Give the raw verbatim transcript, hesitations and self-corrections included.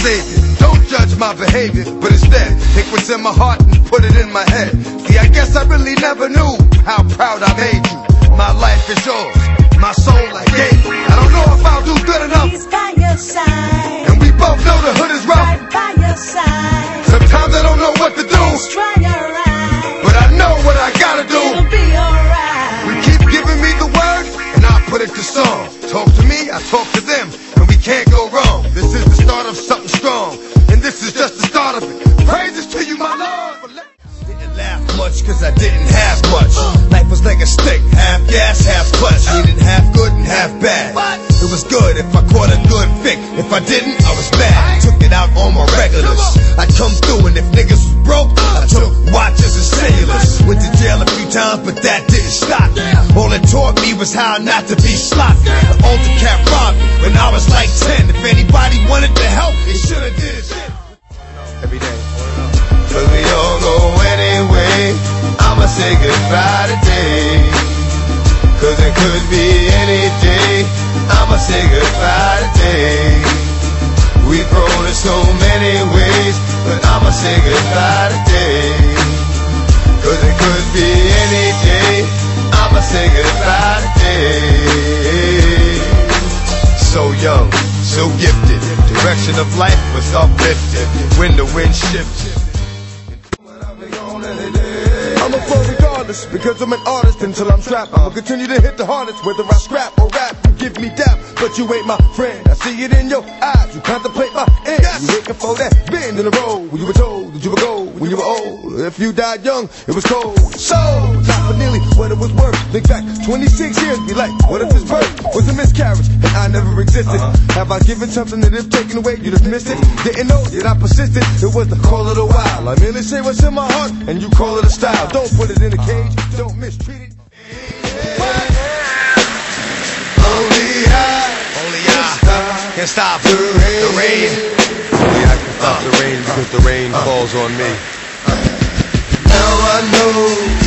savior. Don't judge my behavior, but instead take what's in my heart and put it in my head. See, I guess I really never knew how proud I made you. My life is yours, my soul I gave you. I don't know if I'll do good enough. He's by your side, and we both know the hood is rough. right by your side. Sometimes I don't know what to do, Let's try your right. but I know what I gotta do. It'll be alright. We keep giving me the word, and I put it to song. Talk to me, I talk to them, and we can't go wrong. This is the start of something strong, and this is just the start of it. Praises to you, my Lord. Didn't laugh much, cause I didn't have much. Life was like a stick, half gas, half clutch. We didn't have good and half bad. It was good if I caught a good Vic. If I didn't, I was bad. Took it out on my regulars. I'd come through, and if niggas was broke, I took watches and sailors. Went to jail a few times, but that didn't stop me. All it taught me was how not to be sloppy. The older cat robbed me when I was like ten. If anybody wanted to help, they should've did it then. Every day. Cause we all go anyway. I'ma say goodbye today. Cause it could be any day. I'ma say goodbye today. We've grown in so many ways, but I'ma say goodbye today. Cause it could be any day. I'ma say goodbye today. So young, so gifted. Direction of life was uplifted when the wind shifted. I'ma flow regardless, because I'm an artist until I'm strapped. I'ma continue to hit the hardest, whether I scrap or rap. You give me dap, but you ain't my friend. I see it in your eyes, you contemplate my end. Yes. You looking for that bend in the road when you were told that you were gold when you were old. If you died young, it was cold. So, not for nearly what it was worth. Think back twenty-six years, be like, what if this birth was a miscarriage and I never existed? Uh-huh. Have I given something that if taken away, you just missed it? Didn't know, yet I persisted. It was the call of the wild. I merely say what's in my heart, and you call it a style. Don't put it in a cage, don't mistreat it. Only I, only I can stop the rain. The rain. Only I can stop uh, the rain because the rain uh, falls on me. Now I know.